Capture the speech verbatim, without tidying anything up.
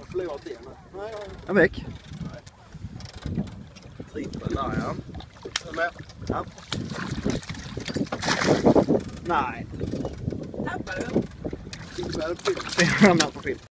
förlorat det. Nej, En väck. trippel där, ja. Är med? Ja. Nej. Tappade du? Trippel, Det är med på film.